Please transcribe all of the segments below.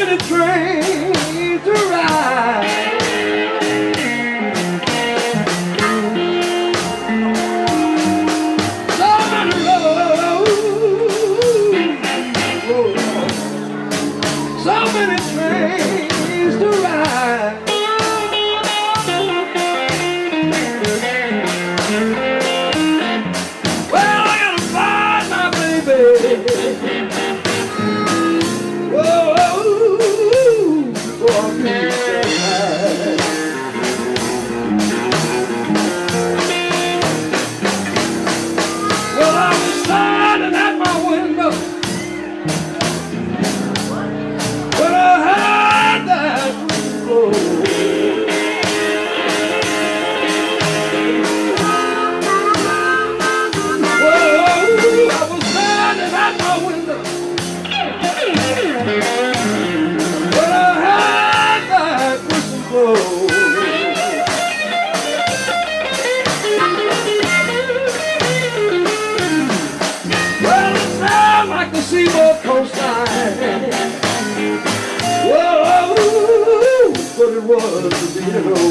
many trains to ride. So many roads, so many trains to ride. Well, I gotta find my baby. Well, I was standing at my window when I heard that blow. Well, I was standing at my window when I heard that whistle blow. Well, it sounded like the Seaboard coastline. Whoa, but it was the beat of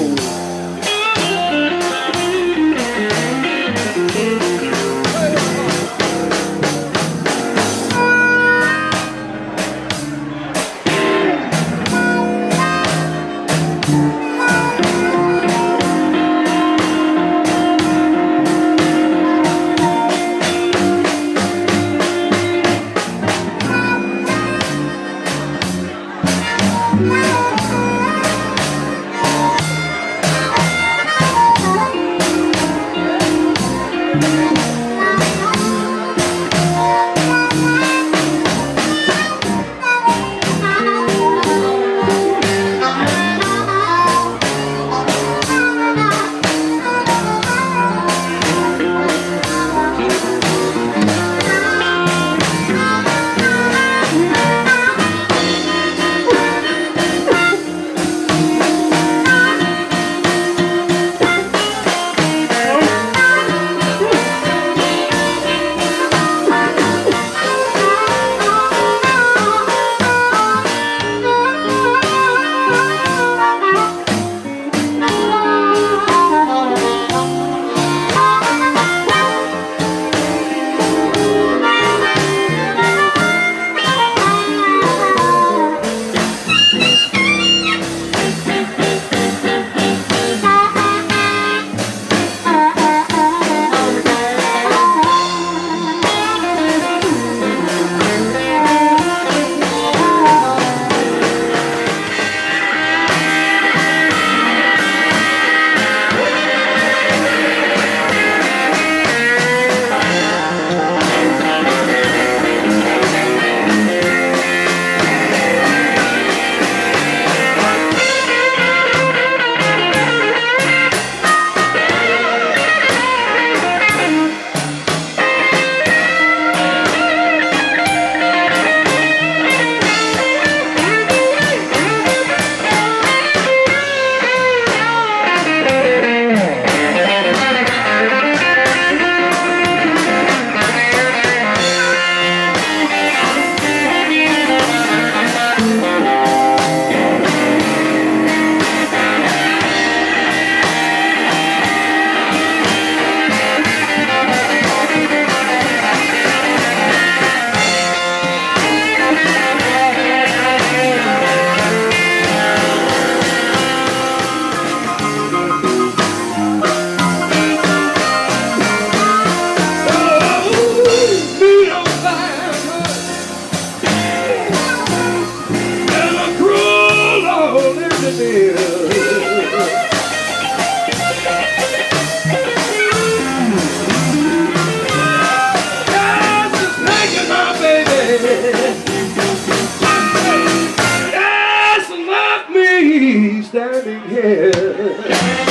standing here.